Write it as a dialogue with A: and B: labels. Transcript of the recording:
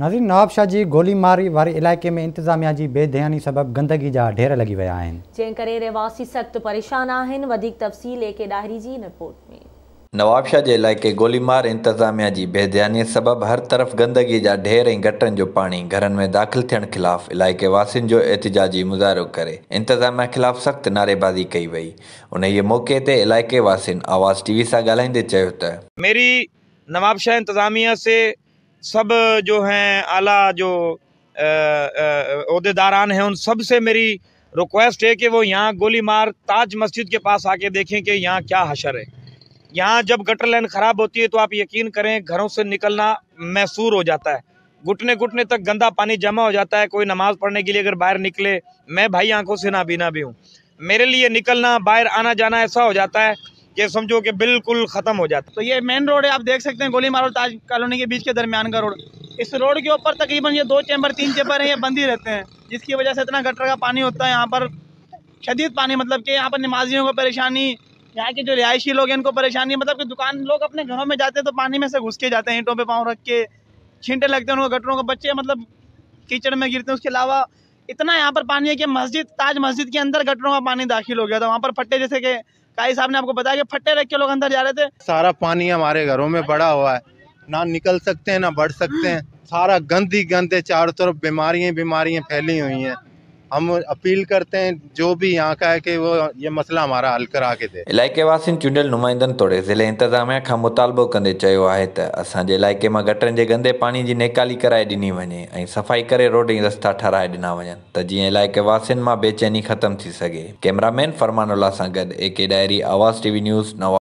A: नाज़रीन, नवाबशाह जी गोलीमारी वारे इलाइक़े में इंतज़ामिया जी बेध्यानी सबब गंदगी जा ढेर लगी विया आहिनि,
B: जंहिं करे रहवासी सख़्त परेशान आहिनि। वधीक तफ़सील एके डाहिरी जी रिपोर्ट में।
C: नवाबशाह जे इलाइक़े गोलीमार इंतज़ामिया जी बेध्यानी सबब हर तरफ़ गंदगी जा ढेर ऐं गटरनि जो पाणी घरनि में दाख़िल थियण ख़िलाफ़ इलाइक़े वासियुनि जो एहतिजाजी मुज़ाहिरो करे इंतज़ामिया ख़िलाफ़ सख़्त नारेबाज़ी कई वई। उन मौक़े ते इलाइक़े वासियुनि आवाज़ टीवी सां ॻाल्हाईंदे चयो त
D: मेरी नवाबशाह इंतज़ामिया से सब जो हैं आला जो ओहदेदारान हैं उन सब से मेरी रिक्वेस्ट है कि वो यहाँ गोलीमार ताज मस्जिद के पास आके देखें कि यहाँ क्या हशर है। यहाँ जब गटर लाइन ख़राब होती है तो आप यकीन करें घरों से निकलना मैसूर हो जाता है। घुटने घुटने तक गंदा पानी जमा हो जाता है। कोई नमाज़ पढ़ने के लिए अगर बाहर निकले, मैं भाई आंखों से नाबीना भी हूँ, मेरे लिए निकलना बाहर आना जाना ऐसा हो जाता है कि समझो कि बिल्कुल ख़त्म हो जाता है।
E: तो ये मेन रोड है, आप देख सकते हैं गोलीमार और ताज कॉलोनी के बीच के दरमियान का रोड। इस रोड के ऊपर तकरीबन ये 2 चैम्बर 3 चैम्बर हैं, ये बंद ही रहते हैं, जिसकी वजह से इतना गटर का पानी होता है यहाँ पर, शदीद पानी। मतलब कि यहाँ पर नमाजियों को परेशानी, यहाँ के जो रिहायशी लोग हैं इनको परेशानी। मतलब कि दुकान लोग अपने घरों में जाते हैं तो पानी में से घुस के जाते हैं, ईंटों पे पाँव रख के छींटे लगते हैं उनको गटरों को, बच्चे मतलब कीचड़ में गिरते हैं। उसके अलावा इतना यहाँ पर पानी है कि मस्जिद, ताज मस्जिद के अंदर गटरों का पानी दाखिल हो गया था। वहाँ पर फट्टे, जैसे कि काई साहब ने आपको बताया कि फट्टे रख के लोग अंदर जा रहे थे।
F: सारा पानी हमारे घरों में बढ़ा हुआ है, ना निकल सकते हैं ना बढ़ सकते हैं। सारा गंद ही गंद है, चारों तरफ बीमारियां फैली हुई हैं। हम अपील करते हैं जो भी यहाँ का है कि वो ये मसला हमारा हल करा के दे।
C: इलाइक़े वासियुनि चूंडियल नुमाइंदनि तोड़े ज़िले इंतज़ामिया खां मुतालबो कंदे चयो आहे त असांजे इलाइक़े मां गटरनि जे गंदे पाणी जी नेकाली कराए ॾिनी वञे ऐं सफ़ाई करे रोड ऐं रस्ता ठाराए ॾिना वञनि त जीअं इलाइक़े वासियुनि मां बेचैनी ख़तमु थी सघे। कैमरामैन फरमानुल्लाह सां गॾु एके डायरी, आवाज़ टीवी न्यूज़ नवाब।